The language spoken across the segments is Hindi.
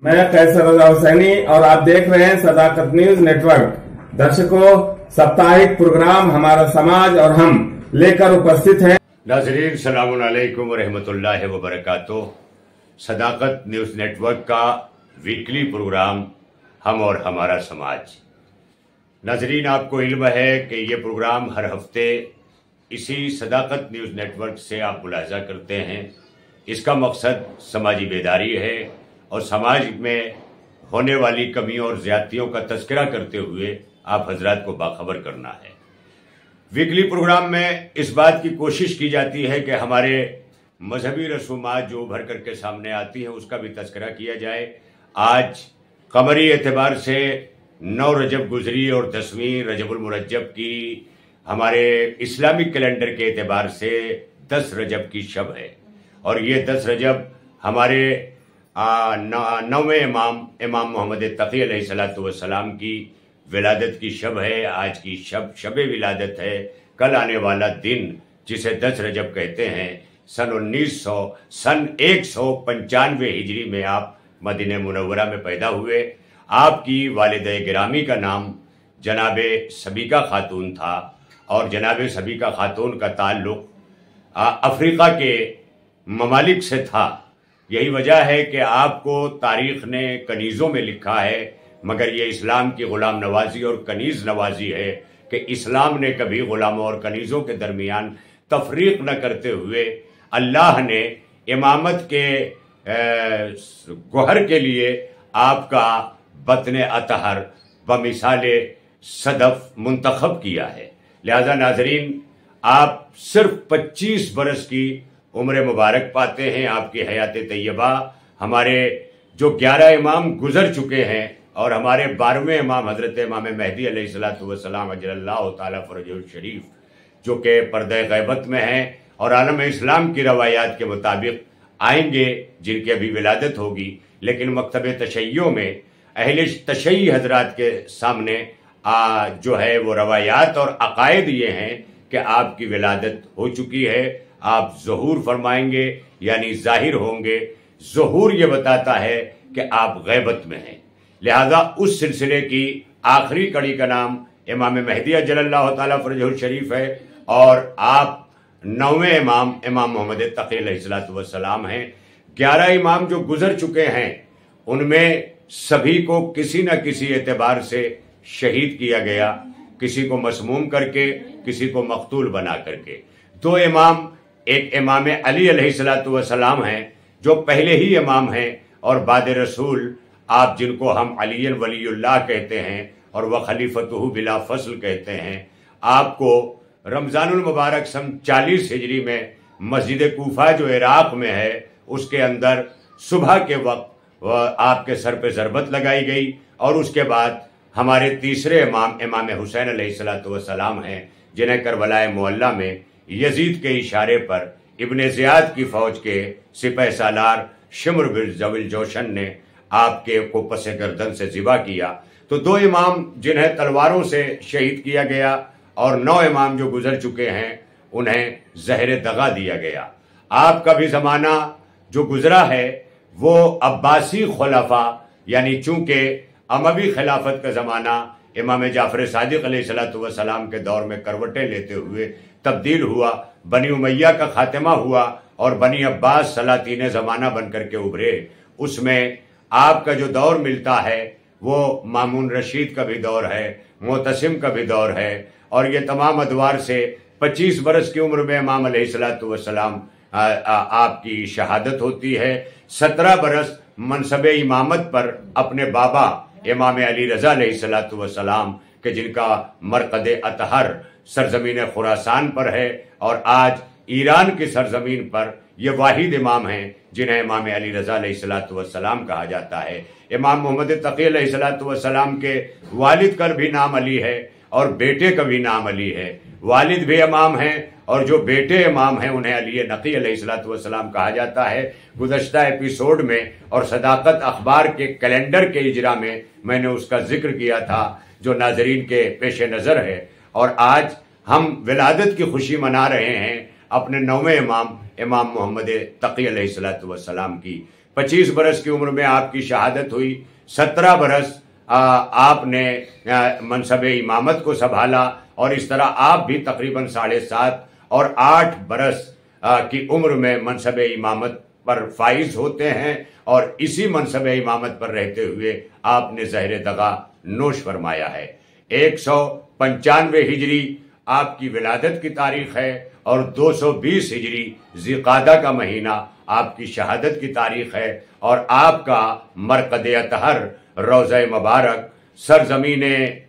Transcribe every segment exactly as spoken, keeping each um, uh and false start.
मैं कैसर रजा हुसैनी और आप देख रहे हैं सदाकत न्यूज नेटवर्क। दर्शकों, साप्ताहिक प्रोग्राम हमारा समाज और हम लेकर उपस्थित हैं। नाज़रीन, सलामुन अलैकुम व रहमतुल्लाहि व बरकातुहू। सदाकत न्यूज नेटवर्क का वीकली प्रोग्राम हम और हमारा समाज। नाज़रीन, आपको इल्म है कि ये प्रोग्राम हर हफ्ते इसी सदाकत न्यूज नेटवर्क से आप मुलाहिजा करते हैं। इसका मकसद समाजी बेदारी है और समाज में होने वाली कमियों और ज्यादतियों का तज़किरा करते हुए आप हजरात को बाखबर करना है। वीकली प्रोग्राम में इस बात की कोशिश की जाती है कि हमारे मजहबी रसूमात जो उभर करके सामने आती हैं उसका भी तज़किरा किया जाए। आज कमरी एतबार से नौ रजब गुजरी और दसवीं रजबुल मुरज्जब की हमारे इस्लामिक कैलेंडर के एतबार से दस रजब की शब है और ये दस रजब हमारे नौवें इमाम इमाम मोहम्मद तक़ी अलैहिस्सलातु वस्सलाम की विलादत की शब है। आज की शब शब विलादत है। कल आने वाला दिन जिसे दस रजब कहते हैं, सन उन्नीस सौ सन एक सौ पंचानवे हिजरी में आप मदीने मुनव्वरा में पैदा हुए। आपकी वालिदा गिरामी का नाम जनाबे सबीका खातून था और जनाबे सबीका खातून का ताल्लुक अफ्रीका के ममालिक से था। यही वजह है कि आपको तारीख ने कनीज़ों में लिखा है, मगर ये इस्लाम की ग़ुलाम नवाजी और कनीज़ नवाजी है कि इस्लाम ने कभी ग़ुलामों और कनीज़ों के दरमियान तफरीक न करते हुए अल्लाह ने इमामत के गोहर के लिए आपका बतन अतहर बमिसाले सदफ मुंतखब किया है। लिहाजा नाजरीन, आप सिर्फ पच्चीस बरस की उम्र मुबारक पाते हैं। आपकी हयात तैयबा, हमारे जो ग्यारह इमाम गुजर चुके हैं और हमारे बारहवें इमाम हजरत इमाम महदी अलैहिस्सलातु वस्सलाम अजलल्लाहु ताला फरजहुल शरीफ जो कि पर्दे गैबत में हैं और आलम इस्लाम की रवायात के मुताबिक आएंगे, जिनकी अभी विलादत होगी, लेकिन मकतब तशय्यो में अहले तशय्ई हजरात के सामने आ, जो है वो रवायात और अकायद ये हैं कि आपकी विलादत हो चुकी है। आप ज़हूर फरमाएंगे यानी जाहिर होंगे। ज़हूर ये बताता है कि आप गैबत में हैं। लिहाजा उस सिलसिले की आखिरी कड़ी का नाम इमाम महदी अजलल्लाहु ताला फरजहुल शरीफ है और आप नौवें इमाम इमाम मोहम्मद तक़ी अलैहिस्सलातु वस्सलाम हैं। ग्यारह इमाम जो गुजर चुके हैं उनमें सभी को किसी न किसी एतबार से शहीद किया गया, किसी को मसमूम करके, किसी को मकतूल बना करके। दो इमाम, एक इमाम अली अलैहिस्सलातु वस्सलाम हैं जो पहले ही इमाम हैं और बाद रसूल आप जिनको हम अली वलीउल्लाह कहते हैं और वह खलीफतुहु बिला फसल कहते हैं। आपको रमज़ानुल मुबारक सन चालीस हिजरी में मस्जिद कूफा जो इराक में है उसके अंदर सुबह के वक्त आपके सर पे ज़रबत लगाई गई और उसके बाद हमारे तीसरे इमाम इमाम हुसैन अलैहिस्सलातु वस्सलाम हैं जिन्हें करबलाए मुअल्ला में यजीद के इशारे पर इब्ने ज़ियाद की फौज के सिपह सालार शिम्र बिन जविल जोशन ने आपके को पसे गर्दन से ज़िबा किया। तो दो इमाम जिन्हें तलवारों से शहीद किया गया और नौ इमाम जो गुजर चुके हैं उन्हें ज़हर दगा दिया गया। आपका भी ज़माना जो गुजरा है वो अब्बासी खुलाफा यानी चूंकि अमवी खिलाफत का ज़माना इमाम जाफर सादिक अलैहिस्सलातु वस्सलाम के दौर में करवटें लेते हुए तब्दील हुआ, बनी उमैया का खात्मा हुआ और बनी अब्बास सलातीन ज़माना बन करके उभरे। उसमें आपका जो दौर मिलता है वो मामून रशीद का भी दौर है, मोतसिम का भी दौर है और ये तमाम अदवार से पच्चीस बरस की उम्र में इमाम अलैहिस्सलातु वस्सलाम आपकी शहादत होती है। सत्रह बरस मनसब इमामत पर अपने बाबा इमाम अली रज़ा अलैहिस्सलातु वस्सलाम के जिनका मरकद अतहर सरजमीन खुरासान पर है और आज ईरान की सरजमीन पर ये वाहिद इमाम हैं जिन्हें इमाम अली रज़ा अलैहिस्सलातु वस्सलाम कहा जाता है। इमाम मोहम्मद तक़ी अलैहिस्सलातु वस्सलाम के वालिद का भी नाम अली है और बेटे का भी नाम अली है। वालिद भी इमाम हैं और जो बेटे इमाम हैं उन्हें अली नक़ी अलैहिस्सलातु वस्सलाम कहा जाता है। गुज़श्ता एपिसोड में और सदाकत अखबार के कैलेंडर के इजरा में मैंने उसका जिक्र किया था जो नाजरीन के पेश नज़र है और आज हम विलादत की खुशी मना रहे हैं अपने नौवें इमाम इमाम मोहम्मद तक़ी अलैहिस्सलातु वस्सलाम की। पच्चीस बरस की उम्र में आपकी शहादत हुई, सत्रह बरस आपने मनसब इमामत को संभाला और इस तरह आप भी तकरीबन साढ़े सात और आठ बरस की उम्र में मनसब इमामत पर फाइज होते हैं और इसी मनसब इमामत पर रहते हुए आपने ज़हर दगा नोश फरमाया है। एक सौ पंचानवे हिजरी आपकी विलादत की तारीख है और दो सौ बीस हिजरी ज़िक़ादा का महीना आपकी शहादत की तारीख है और आपका मरकद अतहर रोज़ा मुबारक सरजमीन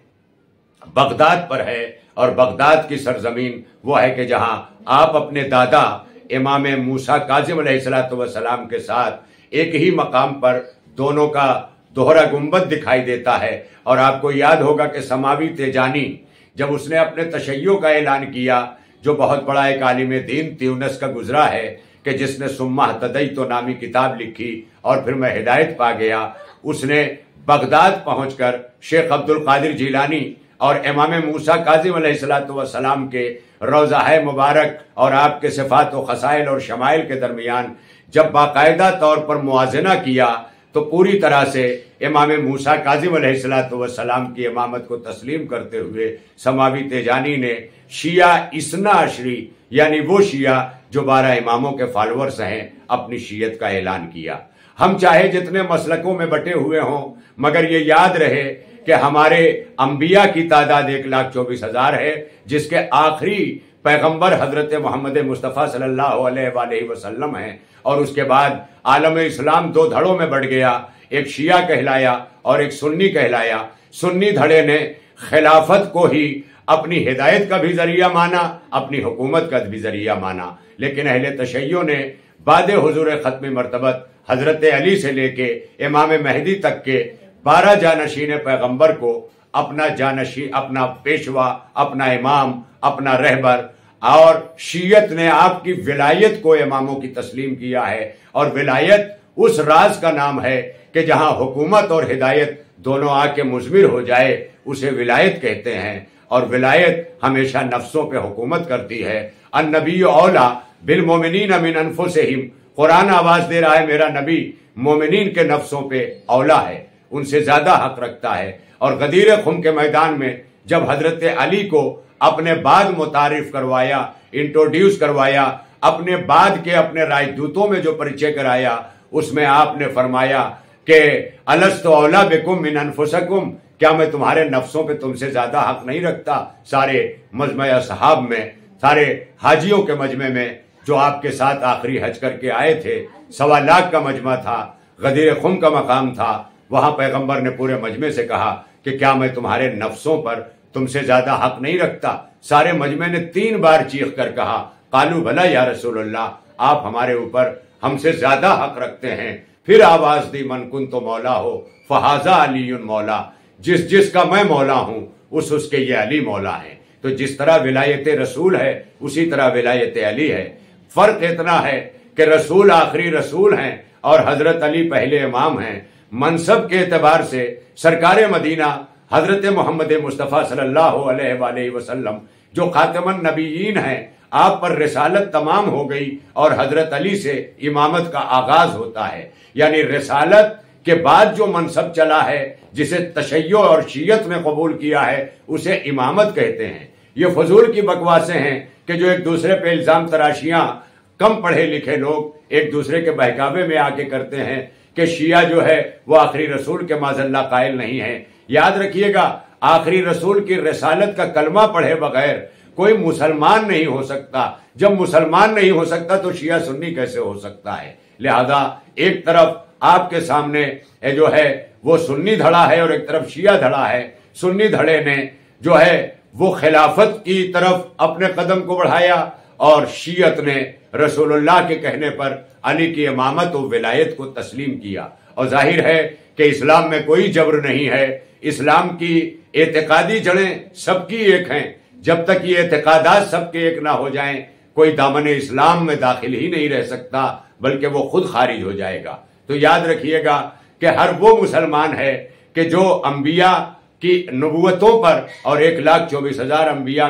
बगदाद पर है और बगदाद की सरजमीन वो है कि जहां आप अपने दादा इमाम मूसा काज़िम अलैहिस्सलाम के साथ एक ही मकाम पर दोनों का दोहरा गुंबद दिखाई देता है। और आपको याद होगा कि समावी तेजानी जब उसने अपने तशय्यो का ऐलान किया, जो बहुत बड़ा एक आलिम दीन त्यूनस का गुजरा है कि जिसने सुम्मा तदई तो नामी किताब लिखी और फिर मैं हिदायत पा गया, उसने बगदाद पहुंचकर शेख अब्दुल कादिर जिलानी और इमाम मूसा काज़िम अलैहिस्सलाम के रोज़ा मुबारक और आपके सिफ़ात व खसाइल और शमाइल के दरमियान जब बाकायदा तौर पर मुआजना किया तो पूरी तरह से इमाम मूसा काज़िम अलैहिस्सलाम की इमामत को तस्लीम करते हुए समावी तेजानी ने शिया इसना अशरी यानी वो शिया जो बारह इमामों के फॉलोअर्स हैं अपनी शीयत का ऐलान किया। हम चाहे जितने मसलकों में बटे हुए हों, मगर ये याद रहे कि हमारे अंबिया की तादाद एक लाख चौबीस हजार है, जिसके आखिरी पैगंबर हजरत मोहम्मद मुस्तफ़ा सल्लल्लाहु अलैहि वसल्लम हैं और उसके बाद आलम इस्लाम दो धड़ों में बढ़ गया, एक शिया कहलाया और एक सुन्नी कहलाया। सुन्नी धड़े ने खिलाफत को ही अपनी हिदायत का भी जरिया माना, अपनी हुकूमत का भी जरिया माना, लेकिन अहले तशय्यो ने बाद हुजूर खत्म मरतबत हजरत अली से लेके इमाम महदी तक के बारह जानशीन पैगंबर को अपना जानशी, अपना पेशवा, अपना इमाम, अपना रहबर और शीयत ने आपकी विलायत को इमामों की तस्लीम किया है। और विलायत उस राज का नाम है कि जहां हुकूमत और हिदायत दोनों आके मुज़मिर हो जाए उसे विलायत कहते हैं। और विलायत हमेशा नफ्सों पे हुकूमत करती है। अन्नबी औला बिल मोमिनीन मिन अनफुसिहिम, कुरान आवाज दे रहा है मेरा नबी मोमिनीन के नफ्सों पे औला है, उनसे ज्यादा हक रखता है। और गदीर खुम के मैदान में जब हजरत अली को अपने बाद मुतारिफ करवाया, इंट्रोड्यूस करवाया, अपने बाद के अपने राजदूतों में जो परिचय कराया, उसमें आपने फरमाया कि अलस्तु औला बिकुम मिन अनफुसिकुम, क्या मैं तुम्हारे नफ्सों पे तुमसे ज्यादा हक नहीं रखता। सारे मजमा सहाब में, सारे हाजियों के मजमे में जो आपके साथ आखिरी हज करके आए थे, सवा लाख का मजमा था, गदीर खुम का मकाम था, वहां पैगंबर ने पूरे मजमे से कहा कि क्या मैं तुम्हारे नफ्सों पर तुमसे ज्यादा हक नहीं रखता। सारे मजमे ने तीन बार चीख कर कहा कालू भला या रसूलुल्लाह, आप हमारे ऊपर हमसे ज्यादा हक रखते हैं। फिर आवाज दी मन कुन तो मौला हो फहाजा अलीयुन मौला, जिस जिसका मैं मौला हूं उस उसके ये अली मौला है। तो जिस तरह विलायत रसूल है उसी तरह विलायत अली है। फर्क इतना है कि रसूल आखिरी रसूल हैं और हजरत अली पहले इमाम हैं। मनसब के एतबार से सरकार मदीना हजरत मोहम्मद मुस्तफ़ा सल्लल्लाहु अलैहि वसल्लम जो खातमन नबीयीन हैं, आप पर रिसालत तमाम हो गई और हजरत अली से इमामत का आगाज होता है। यानी रिसालत के बाद जो मनसब चला है, जिसे तशय्यो और शीयत ने कबूल किया है, उसे इमामत कहते हैं। ये फजूल की बकवासें हैं कि जो एक दूसरे पे इल्जाम तराशियां कम पढ़े लिखे लोग एक दूसरे के बहकावे में आके करते हैं कि शिया जो है वो आखिरी रसूल के माज़ल्ला कायल नहीं है। याद रखिएगा, आखिरी रसूल की रिसालत का कलमा पढ़े बगैर कोई मुसलमान नहीं हो सकता। जब मुसलमान नहीं हो सकता तो शिया सुन्नी कैसे हो सकता है। लिहाजा एक तरफ आपके सामने जो है वो सुन्नी धड़ा है और एक तरफ शिया धड़ा है। सुन्नी धड़े ने जो है वो खिलाफत की तरफ अपने कदम को बढ़ाया और शियत ने रसूलुल्लाह के कहने पर अली की इमामत और विलायत को तस्लीम किया। और जाहिर है कि इस्लाम में कोई जबर नहीं है। इस्लाम की एतकादी जड़ें सबकी एक हैं। जब तक ये एतकादात सबके एक ना हो जाएं, कोई दामन इस्लाम में दाखिल ही नहीं रह सकता, बल्कि वो खुद खारिज हो जाएगा। तो याद रखिएगा कि हर वो मुसलमान है कि जो अंबिया की नबूवतों पर और एक लाख चौबीस हजार अंबिया में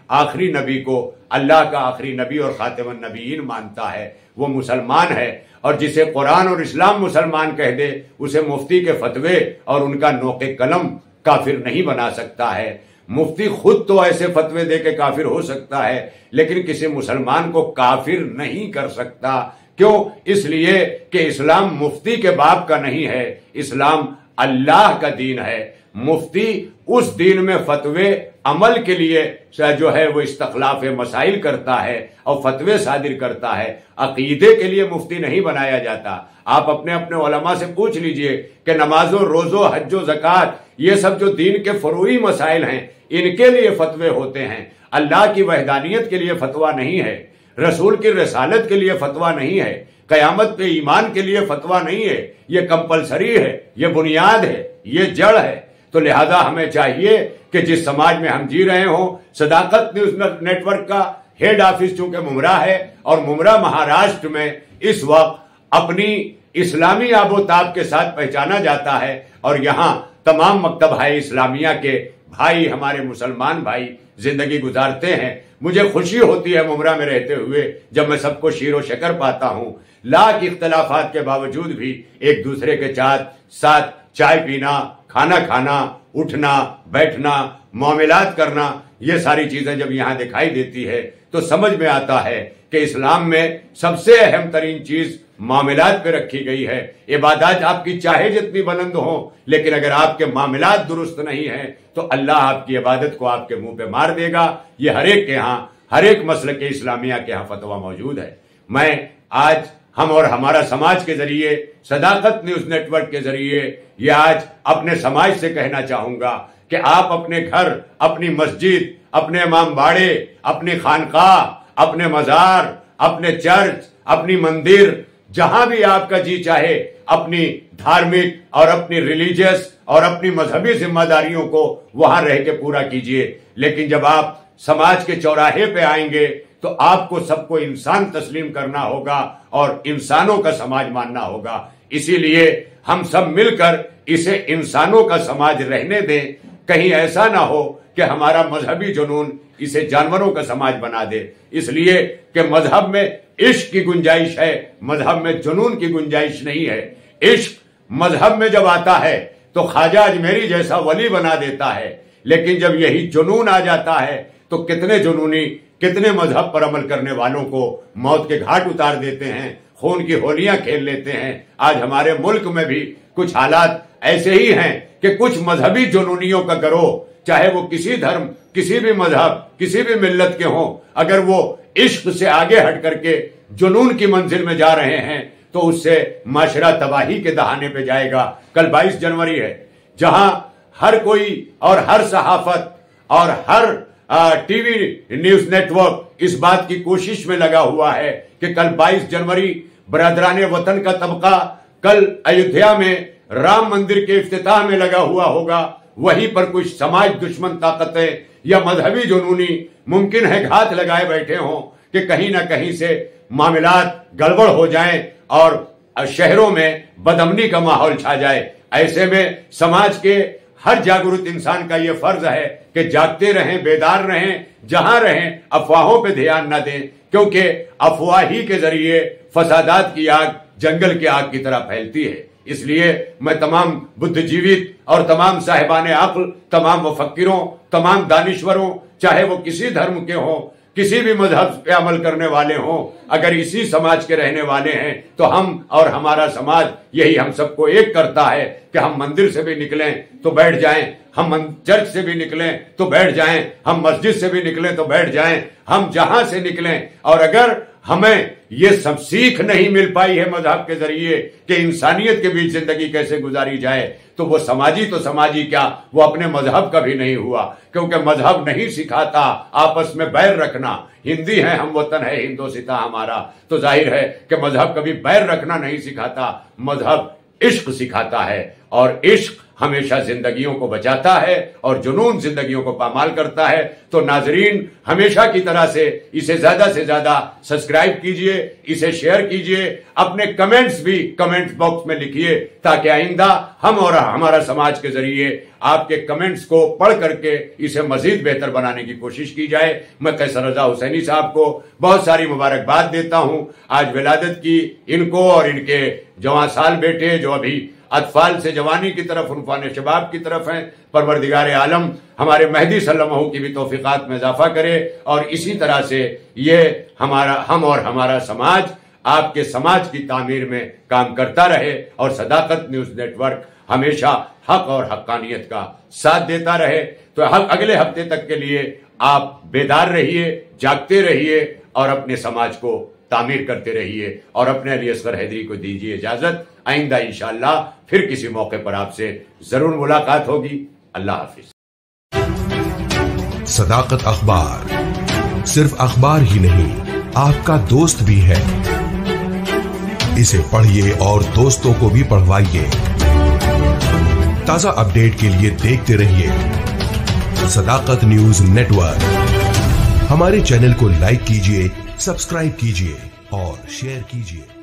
आखिरी नबी को अल्लाह का आखिरी नबी और खातिमुन नबीयीन मानता है वो मुसलमान है। और जिसे कुरान और इस्लाम मुसलमान कह दे उसे मुफ्ती के फतवे और उनका नोके कलम काफिर नहीं बना सकता है। मुफ्ती खुद तो ऐसे फतवे दे के काफिर हो सकता है, लेकिन किसी मुसलमान को काफिर नहीं कर सकता। क्यों? इसलिए कि इस्लाम मुफ्ती के बाप का नहीं है, इस्लाम अल्लाह का दीन है। मुफ्ती उस दीन में फतवे अमल के लिए जो है वो इस्तखलाफ मसाइल करता है और फतवे सादिर करता है। अकीदे के लिए मुफ्ती नहीं बनाया जाता। आप अपने अपने उलमा से पूछ लीजिए कि नमाजो, रोजो, हज्जो, ज़कात, ये सब जो दीन के फरूई मसाइल हैं इनके लिए फतवे होते हैं। अल्लाह की वहदानियत के लिए फतवा नहीं है, रसूल की रसालत के लिए फतवा नहीं है, कयामत पे ईमान के लिए फतवा नहीं है। ये कंपलसरी है, ये बुनियाद है, ये जड़ है। तो लिहाजा हमें चाहिए कि जिस समाज में हम जी रहे हों, सदाकत न्यूज नेटवर्क का हेड ऑफिस चूंकि मुमरा है और मुमरा महाराष्ट्र में इस वक्त अपनी इस्लामी आबोताब के साथ पहचाना जाता है और यहाँ तमाम मकतब है इस्लामिया के भाई, हमारे मुसलमान भाई जिंदगी गुजारते हैं। मुझे खुशी होती है मुमरा में रहते हुए जब मैं सबको शीरो शकर पाता हूँ। लाख इख्तलाफात के बावजूद भी एक दूसरे के साथ साथ चाय पीना, खाना खाना, उठना बैठना, मामलात करना, ये सारी चीजें जब यहाँ दिखाई देती है तो समझ में आता है कि इस्लाम में सबसे अहम तरीन चीज मामलात पे रखी गई है। इबादत आपकी चाहे जितनी बुलंद हो, लेकिन अगर आपके मामलात दुरुस्त नहीं है तो अल्लाह आपकी इबादत को आपके मुंह पे मार देगा। ये हर एक के यहाँ, हर एक मसल के इस्लामिया के यहाँ फतवा मौजूद है। मैं आज हम और हमारा समाज के जरिए, सदाकत न्यूज नेटवर्क के जरिए ये आज अपने समाज से कहना चाहूंगा कि आप अपने घर, अपनी मस्जिद, अपने इमाम बाड़े, अपनी खानकाह, अपने मजार, अपने चर्च, अपनी मंदिर, जहां भी आपका जी चाहे अपनी धार्मिक और अपनी रिलीजियस और अपनी मजहबी जिम्मेदारियों को वहां रह के पूरा कीजिए। लेकिन जब आप समाज के चौराहे पे आएंगे तो आपको सबको इंसान तस्लीम करना होगा और इंसानों का समाज मानना होगा। इसीलिए हम सब मिलकर इसे इंसानों का समाज रहने दें। कहीं ऐसा ना हो कि हमारा मजहबी जुनून इसे जानवरों का समाज बना दे। इसलिए कि मजहब में इश्क की गुंजाइश है, मजहब में जुनून की गुंजाइश नहीं है। इश्क मजहब में जब आता है तो ख्वाजा अजमेरी जैसा वली बना देता है, लेकिन जब यही जुनून आ जाता है तो कितने जुनूनी, कितने मजहब पर अमल करने वालों को मौत के घाट उतार देते हैं, खून की होलियां खेल लेते हैं। आज हमारे मुल्क में भी कुछ हालात ऐसे ही हैं कि कुछ मजहबी जुनूनियों का गिरोह, चाहे वो किसी धर्म, किसी भी मजहब, किसी भी मिल्लत के हों, अगर वो इश्क से आगे हट करके जुनून की मंजिल में जा रहे हैं तो उससे माशरा तबाही के दहाने पे जाएगा। कल बाईस जनवरी है, जहां हर कोई और हर सहाफत और हर टीवी न्यूज नेटवर्क इस बात की कोशिश में लगा हुआ है कि कल बाईस जनवरी बरदराने वतन का तबका कल अयोध्या में राम मंदिर के इफ्तिताह में लगा हुआ होगा। वहीं पर कुछ समाज दुश्मन ताकतें या मजहबी जुनूनी मुमकिन है घात लगाए बैठे हों कि कहीं ना कहीं से मामलात गड़बड़ हो जाएं और शहरों में बदअमनी का माहौल छा जाए। ऐसे में समाज के हर जागरूक इंसान का यह फर्ज है कि जागते रहें, बेदार रहें, जहां रहें अफवाहों पे ध्यान न दें, क्योंकि अफवाही के जरिए फसादात की आग जंगल की आग की तरह फैलती है। इसलिए मैं तमाम बुद्धिजीवित और तमाम साहिबाने अक्ल, तमाम मुफक्किरों, तमाम दानिश्वरों, चाहे वो किसी धर्म के हों, किसी भी मजहब पे अमल करने वाले हों, अगर इसी समाज के रहने वाले हैं तो हम और हमारा समाज यही हम सबको एक करता है कि हम मंदिर से भी निकलें तो बैठ जाएं, हम चर्च से भी निकलें तो बैठ जाएं, हम मस्जिद से भी निकलें तो बैठ जाएं, हम जहां से निकलें। और अगर हमें ये सब सीख नहीं मिल पाई है मजहब के जरिए कि इंसानियत के बीच जिंदगी कैसे गुजारी जाए, तो वो समाजी तो समाजी क्या, वो अपने मजहब का भी नहीं हुआ, क्योंकि मजहब नहीं सिखाता आपस में बैर रखना। हिंदी है, हम वतन है हिंदोसिता हमारा, तो जाहिर है कि मजहब कभी बैर रखना नहीं सिखाता, मजहब इश्क सिखाता है। और इश्क हमेशा जिंदगियों को बचाता है और जुनून जिंदगियों को पामाल करता है। तो नाजरीन, हमेशा की तरह से इसे ज्यादा से ज्यादा सब्सक्राइब कीजिए, इसे शेयर कीजिए, अपने कमेंट्स भी कमेंट बॉक्स में लिखिए, ताकि आइंदा हम और हमारा समाज के जरिए आपके कमेंट्स को पढ़ करके इसे मजीद बेहतर बनाने की कोशिश की जाए। मैं कैसर रजा हुसैनी साहब को बहुत सारी मुबारकबाद देता हूं आज विलादत की, इनको और इनके जवां साल बेटे जो अभी अतफाल से जवानी की तरफ, उनफान शबाब की तरफ हैं। परवरदिगार आलम हमारे महदी सल्लल्लाहु की भी तौफीकात में इजाफा करे और इसी तरह से ये हमारा हम और हमारा समाज आपके समाज की तामीर में काम करता रहे और सदाकत न्यूज नेटवर्क हमेशा हक और हक्कानियत का साथ देता रहे। तो अगले हफ्ते तक के लिए आप बेदार रहिए, जागते रहिए और अपने समाज को तामीर करते रहिए और अपने अली असगर हैदरी को दीजिए इजाजत। आइंदा इंशाअल्लाह फिर किसी मौके पर आपसे जरूर मुलाकात होगी। अल्लाह हाफिज। सदाकत अखबार सिर्फ अखबार ही नहीं, आपका दोस्त भी है। इसे पढ़िए और दोस्तों को भी पढ़वाइए। ताजा अपडेट के लिए देखते रहिए सदाकत न्यूज नेटवर्क। हमारे चैनल को लाइक कीजिए, सब्सक्राइब कीजिए और शेयर कीजिए।